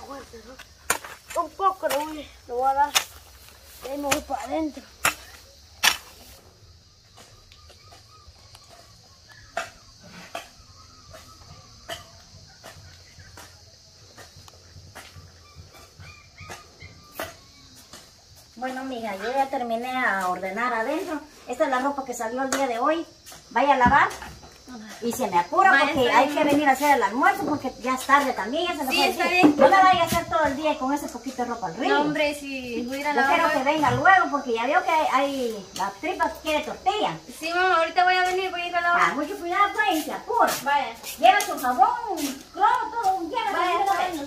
fuerte, ¿no? Un poco lo voy a dar. Y ahí me voy para adentro. Bueno, mija, yo ya terminé a ordenar adentro. Esta es la ropa que salió el día de hoy. Vaya a lavar. Y se me apura porque hay que venir a hacer el almuerzo porque ya es tarde también. Ya se me fue el día. No me vaya a hacer todo el día con ese poquito de ropa al río. No, hombre, si voy a ir a lavar. Yo quiero que venga luego porque ya veo que hay la tripa que quiere tortilla. Sí, mamá, ahorita voy a venir, voy a ir a lavar. Mucho cuidado pues y se apura. Vaya. Lleva su jabón, cloro, todo. Vaya,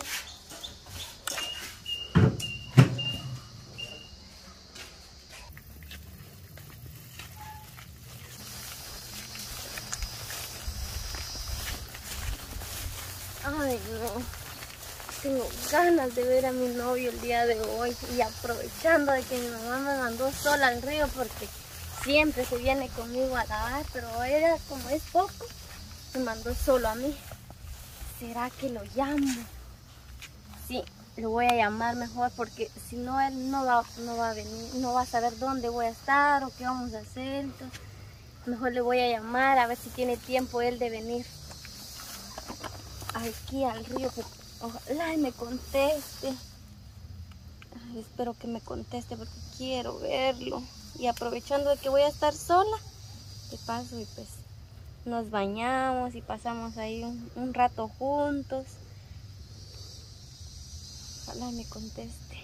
ay, no. Tengo ganas de ver a mi novio el día de hoy. Y aprovechando de que mi mamá me mandó sola al río porque siempre se viene conmigo a lavar. Pero ella, como es poco, me mandó solo a mí. ¿Será que lo llamo? Sí, lo voy a llamar mejor porque si no él no va a venir, no va a saber dónde voy a estar o qué vamos a hacer. Entonces, mejor le voy a llamar a ver si tiene tiempo él de venir aquí al río. Ojalá me conteste. Ay, espero que me conteste porque quiero verlo. Y aprovechando de que voy a estar sola, de paso y pues nos bañamos y pasamos ahí un rato juntos. Ojalá me conteste.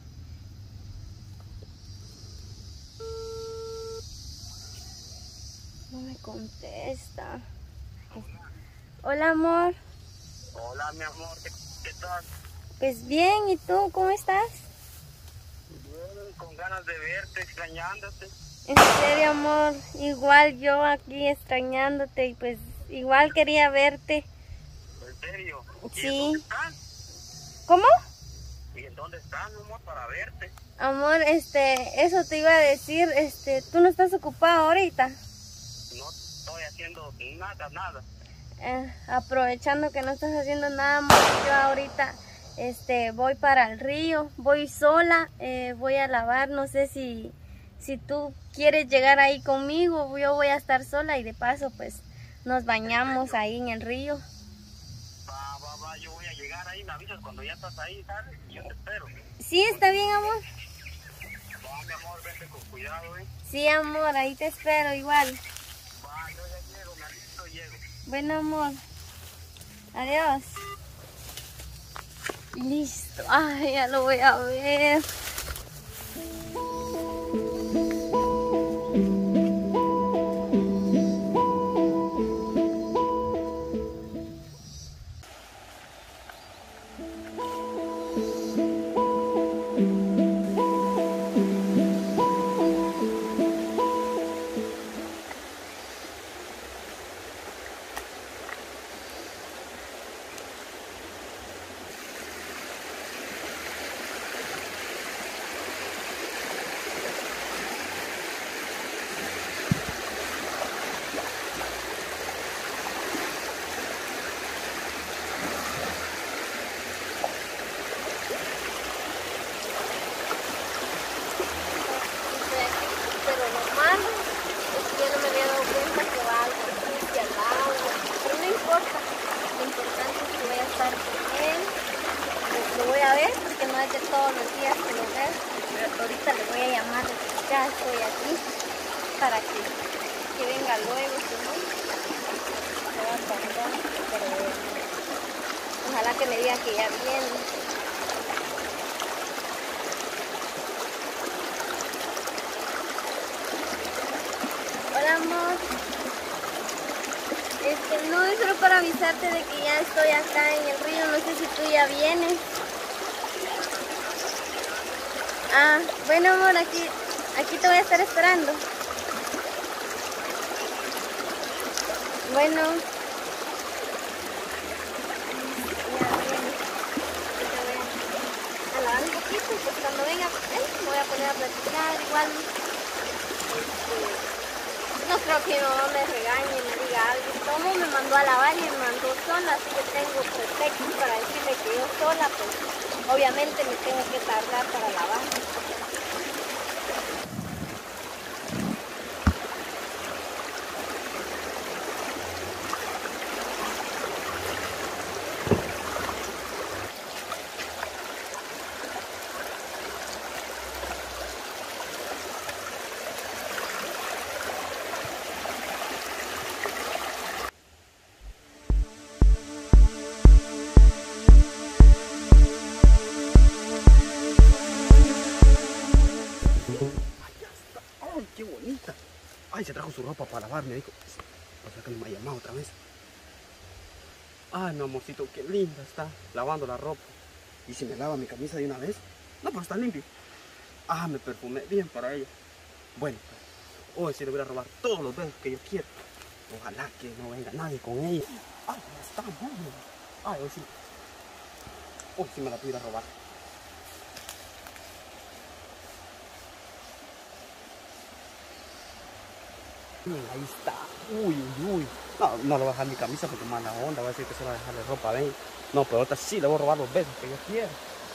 No me contesta. Hola, amor. Hola, mi amor, ¿qué tal? Pues bien, ¿y tú cómo estás? Bien, con ganas de verte, extrañándote. En serio, amor, igual yo aquí extrañándote y pues igual quería verte. ¿En serio? ¿Y Sí. en dónde estás? ¿Cómo? ¿Y en dónde estás, mi amor, para verte? Amor, eso te iba a decir, ¿tú no estás ocupado ahorita? No estoy haciendo nada. Aprovechando que no estás haciendo nada, amor, yo ahorita voy para el río, voy sola, voy a lavar, no sé si tú quieres llegar ahí conmigo, yo voy a estar sola y de paso pues nos bañamos ahí en el río. Va, yo voy a llegar ahí, me avisas cuando ya estás ahí, ¿sabes? Yo te espero. Sí, está bien, amor. Va, mi amor, vete con cuidado, ¿eh? Sí, amor, ahí te espero igual. Va, yo ya llego, me aviso, llego. Bueno, amor. Adiós. Listo. Ay, ya lo voy a ver. Pero lo malo es que yo no me había dado cuenta que va algo sucio al agua. Pero no importa. Lo importante es que voy a estar con él. Pues lo voy a ver porque no es de todos los días que lo veo. Pero ahorita le voy a llamar. Ya estoy aquí para que venga luego. Si no, se va a tardar. Pero ojalá que me diga que ya viene. Hola, amor. No, es solo para avisarte de que ya estoy acá en el río. No sé si tú ya vienes. Ah, bueno, amor, aquí te voy a estar esperando. Bueno. Ya viene. Te voy a lavar un poquito y pues cuando venga me voy a poner a platicar igual. No creo que mi mamá me regañe, me diga algo. Como me mandó a lavar y me mandó sola, así que tengo pretexto para decirle que yo sola, pues obviamente me tengo que tardar para lavar. ¡Ay, qué bonita! ¡Ay, se trajo su ropa para lavar! Me dijo. O sea que me ha llamado otra vez. ¡Ay, mi amorcito, qué linda está! Lavando la ropa. ¿Y si me lava mi camisa de una vez? No, pero está limpio. ¡Ah, me perfumé bien para ella! Bueno, hoy sí le voy a robar todos los besos que yo quiero. Ojalá que no venga nadie con ella. ¡Ay, está bueno! ¡Ay, hoy sí! Hoy sí me la pudiera robar. Ahí está. Uy, uy, uy. No, no le voy a dejar mi camisa porque mala onda. Voy a decir que solo voy a dejarle ropa, ven. No, pero ahorita sí le voy a robar los besos que yo quiero.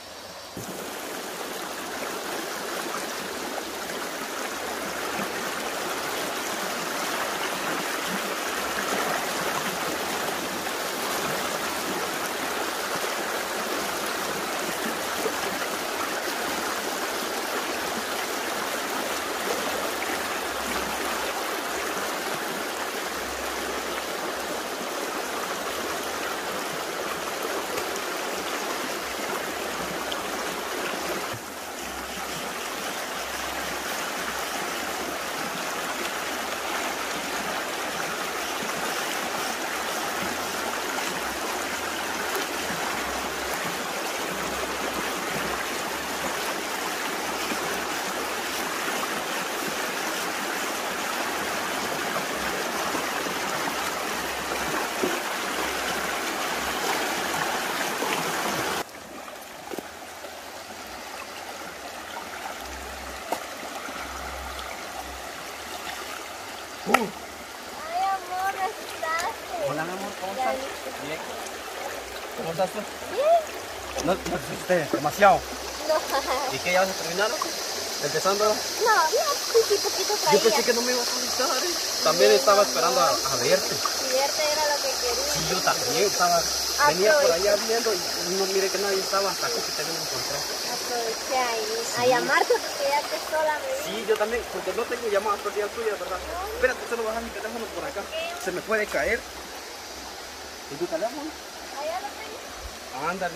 Ay, amor, ¿estás? Hola, mi amor, ¿cómo estás? Bien. ¿Cómo estás tú? Bien. No te asusté demasiado. No, ¿Y qué, ya vas a terminar? ¿Empezando? no, bien, sí, poquito traía. Yo pensé que no me ibas a avisar, ¿eh? También estaba esperando a verte. Si verte era lo que quería. Sí, yo también estaba. Venía por allá viendo y no miré que nadie estaba hasta aquí que te vine a encontrar. Aproveché a llamarte porque ya que sola me vi. Sí, yo también, porque no tengo llamadas perdidas tuyas, ¿verdad? Espérate, solo bajar mi teléfono por acá. Se me puede caer. ¿Y tu teléfono? Allá lo tengo. Ándale.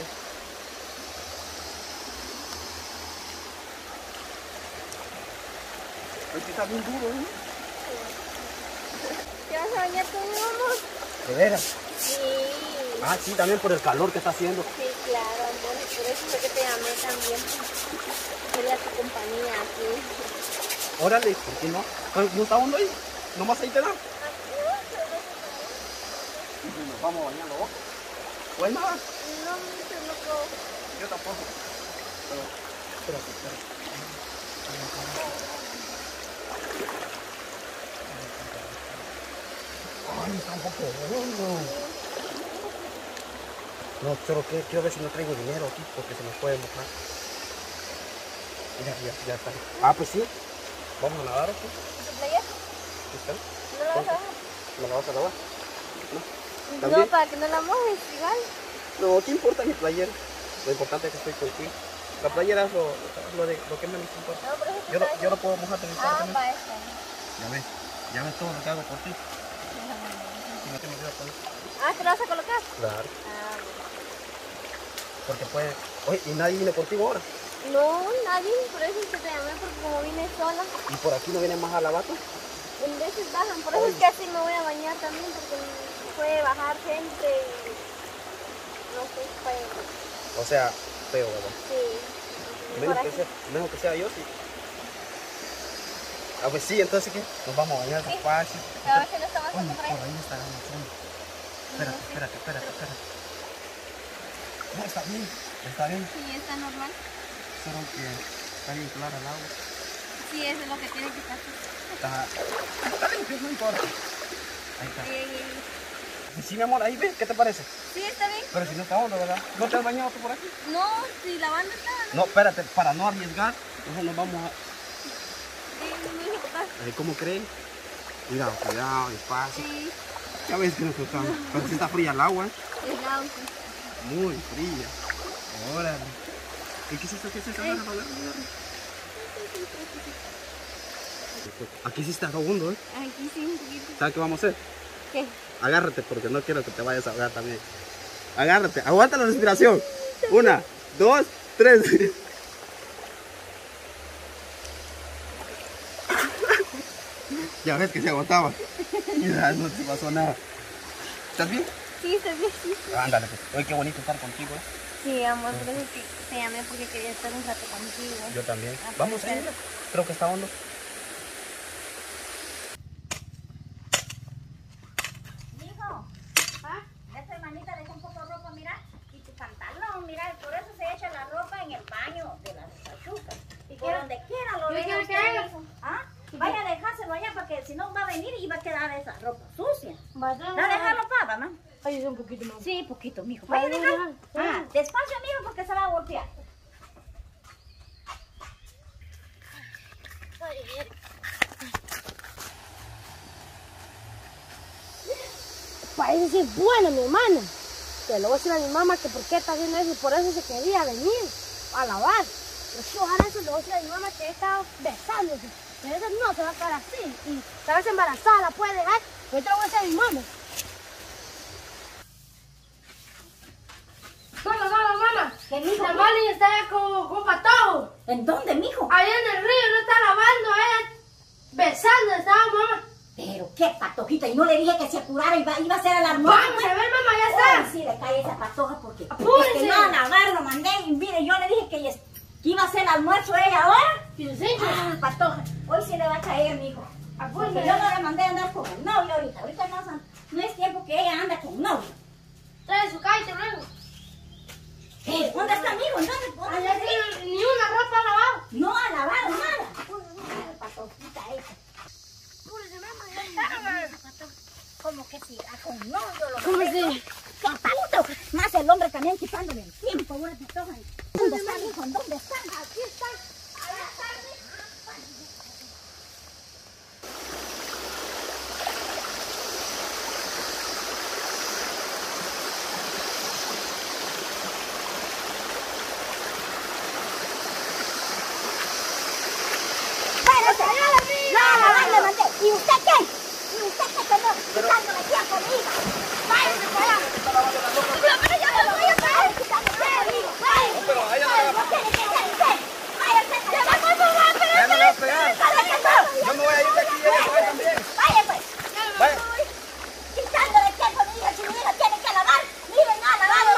Hoy sí está bien duro, ¿eh? ¿Te vas a bañar con mi amor? ¿De veras? Sí. Ah, sí, también por el calor que está haciendo. Sí, claro, amor. Por eso fue que te llamé también. Quería tu compañía aquí. Órale, ¿por qué no? ¿No está hondo ahí? ¿Nomás ahí te da? Y nos vamos bañando, ¿no? ¿O hay nada? No, no puedo. Yo tampoco. Pero, espérate. Ay, está un poco hondo. No, solo que quiero ver si no traigo dinero aquí porque se nos puede mojar. Ya está. Ah, pues sí. Vamos a nadar aquí. ¿Tu playa? ¿Qué está? ¿No la vas a bajar? ¿Me la vas a lavar? No, ¿También? para que no la mojes, igual. No, ¿qué importa mi playera? Lo importante es que estoy contigo. La playera es lo que menos importa. No, pero eso Yo no puedo mojarte mi cara también. para esta. Ya ves todo lo que hago por ti. Y no te me olvides con eso. Ah, ¿te la vas a colocar? Claro. Ah, Porque puede. Oye, ¿y nadie viene contigo ahora? no, nadie, por eso es que te llamé, porque como vine sola, ¿Y por aquí no viene más a la vaca? en veces bajan, por eso es que así me voy a bañar también, porque puede bajar gente y no sé, fue, O sea, feo, ¿verdad? sí. Menos que sea yo, sí. Ah, pues sí, entonces ¿qué? Nos vamos a bañar Sí. despacio. A ver si no estamos Oye, por ahí. por ahí está la fondo. Espérate. No, está bien. Sí, está normal. Solo que está bien clara el agua. Sí, eso es lo que tiene que estar. Está limpio, no importa. Ahí está. Sí. Sí, mi amor, ahí ve, ¿qué te parece? Sí, está bien. Pero si no está hondo, ¿verdad? ¿No te has bañado tú por aquí? No, si la banda está. No, espérate, para no arriesgar, nosotros nos vamos a... Sí, ¿Cómo creen? Cuidado, cuidado, despacio. sí, Ya ves que nos tocamos. Pero sí está fría el agua, ¿eh? el auto. Muy fría. Órale. ¿Y qué es esto? ¿Qué es esto? Agarra, agarra, agarra. Aquí sí está hondo, ¿eh? Aquí sí, un poquito. ¿Sabes qué vamos a hacer? ¿Qué? Agárrate porque no quiero que te vayas a ahogar también. Agárrate, aguanta la respiración. 1, 2, 3. Ya ves que se agotaba. Mira, no te pasó nada. ¿Estás bien? Sí, está bien, sí. Ándale, pues. Oye, qué bonito estar contigo, ¿eh? Sí, amor, por eso te llamé porque quería estar un rato contigo. Yo también. Vamos a ir. Creo que está hondo. Hijo, esta hermanita le echa un poco de ropa, mira, y tu pantalón, mira, por eso se echa la ropa en el baño de las pachucas. Y por donde quiera lo deja usted, hijo. ¿Ah? Vaya a dejárselo allá porque si no va a venir y va a quedar esa ropa sucia. ¿Va a dejarlo, papá, mamá? Ay, un poquito más. Sí, poquito, mijo. Vaya a dejarlo. Ah, despacio, mijo, porque se va a golpear. Parece ser buena mi hermana. Te lo voy a decir a mi mamá que por qué está haciendo eso y por eso se quería venir a lavar. Pero si ojalá eso le voy a decir a mi mamá que he estado besándose. Pero eso no se va a quedar así. Y se va a embarazada, la puede dejar. Pero te lo voy a decir a mi mamá. Mamá. ¿Qué, mijo? La Mali está con patojo. ¿En dónde, mijo? Allá en el río, no está lavando, ella besando, estaba mamá. Pero qué patojita, y no le dije que se apurara, iba a hacer el almuerzo. Vamos a ver, mamá, ya está. Sí, le cae esa patoja porque Apúrese. es que no a lavar, lo mandé y mire, yo le dije que iba a hacer el almuerzo ella ahora. Ah, patoja, hoy sí le va a caer, mijo. Porque yo no le mandé a andar con el novio ahorita. Ahorita no es tiempo que ella anda con novio. Trae su caite luego. ¿Dónde está, amigo? ¿Dónde Allá está? ni una ropa lavada. No ha lavado nada. Patojita esa. Como que si con novio lo ¿Cómo mandé, así? ¿no? ¡Qué pato! Más el hombre también quitándole el tiempo, una patoja. ¿Dónde está, hijo? ¿Dónde está? Aquí está. Allá está, no, le mandé. ¿Y usted qué? ¿Y usted qué que no? Quitándole tiempo a mi hija. Váyase para allá. Pero ya me voy a caer. Quitándole tiempo, váyase. Pero a ella no le va a ¿Qué tiene que hacer usted? Váyase. ¡Ya vamos a jugar, pero Ya no le va a pegar. Yo me voy a ir de aquí y ella se va también. Vaya pues. Vaya. Quitándole tiempo a mi hija. Si mi hija tiene que lavar, miren, no ha lavado.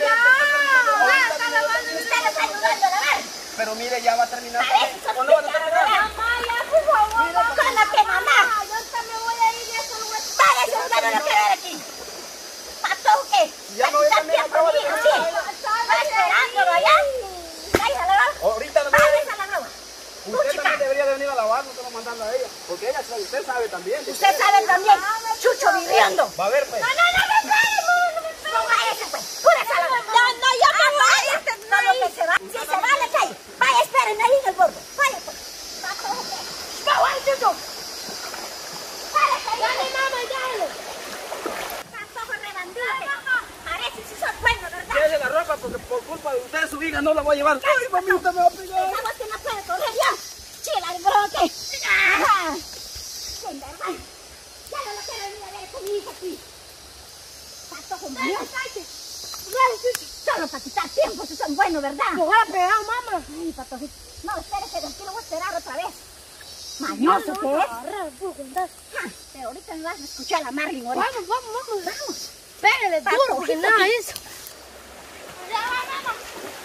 Usted le está ayudando a lavar. Pero mire, ya va a terminar. Parece que ¿O no van a terminar? por favor, con la que mamá. Yo también voy a ir a su lugar. Váyase, usted no lo quiere ver aquí. ¿Pasó qué? Ya me voy ¿Va a quitar también, tiempo, acabo de mijo? terminar. Sí. ¿Va esperándolo allá? Váyase a lavar. Ahorita no me Váyase a la ropa. Usted también debería de venir a lavar, no te lo mandando a ella. Porque ella, usted sabe también. Usted sabe también, Chucho viviendo. Va a ver, pues. No váyase, pues. Púrese a la ropa. No, yo me voy. No, lo que se va. Si se va, le cae. Vaya, espérenme ahí en el bordo. Vaya, pues. ¡Vaya, Chucho! ¡Dale, mamá, dale! Patojo rebandido. Parece si son buenos, ¿verdad? Quédese la ropa porque por culpa de usted su hija no la voy a llevar. ¡Ay, mamita, me va a pegar! Pensamos que no puede correr ya. ¡Chila el broque! ¡Ah! ¡En verdad! Ya no lo quiero venir a ver con mi hija aquí. Patojo mío. Solo para quitar tiempo, si son buenos, ¿verdad? Me voy a pegar, mamá. Ay, patojito. No, espérese, tranquilo, voy a esperar otra vez. Mañoso que es. Pero ahorita me vas a escuchar a la Marlin ahorita. Vamos. Vamos. Pégale duro porque nada eso. Ya vamos.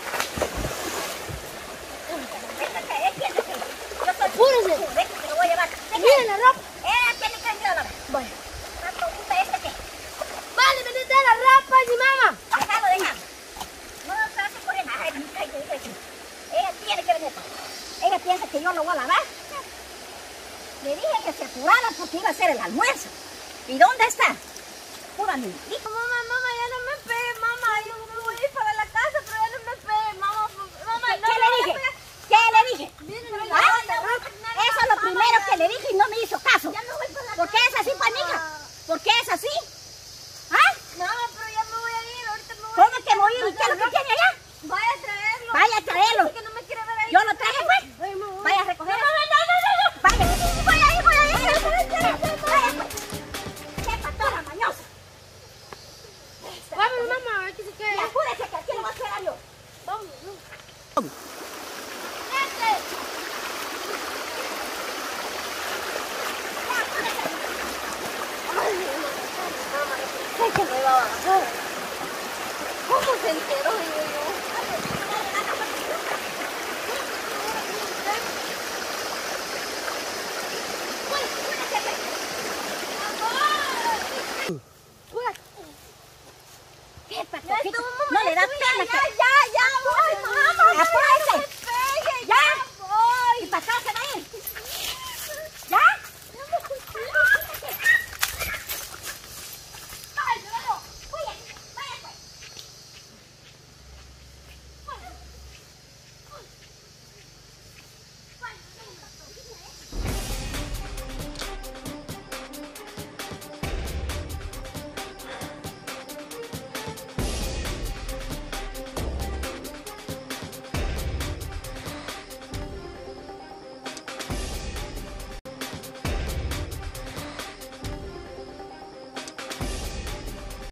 Yo soy Apúrese. Ven que te lo voy a llevar. Mire la ropa. Tiene que venir a lavar. Vaya. Patojita, ¿este qué? Vale, metete la ropa, mi mamá. Déjalo. No se hace correr. Ay, ella tiene que venir. Ella piensa que yo lo voy a lavar. Le dije que se apurara porque iba a hacer el almuerzo. ¿Y dónde está? puro animalito. Mamá, ya no me pegue, mamá. Yo me voy a ir para la casa, pero ya no me pegue, mamá. Mamá, ¿Qué no le me dije? pegue. ¿Qué le dije? Miren, ¿Ah? ya, Eso es lo primero que le dije y no me hizo caso. Ya me voy para la ¿Por qué es así, pues, mija? ¿Por qué es así? ¿Ah? Mamá, pero ya me voy a ir, ahorita me voy a ¿Cómo ir. que me voy a ir? ¿Qué es lo que tiene allá? Vaya a traerlo. Vaya a traerlo. Dice que no me quiere ver ahí. Yo lo traje, pues. Vaya a recoger. No. Vaya. Voy a ir. Vaya, pues. ¡Qué patora mañosa! Vamos, mamá, a ver qué se Y queda. apúrese que aquí lo voy a esperar yo. Vamos. Sé que me va a bajar. ¿Cómo se enteró? Digo yo.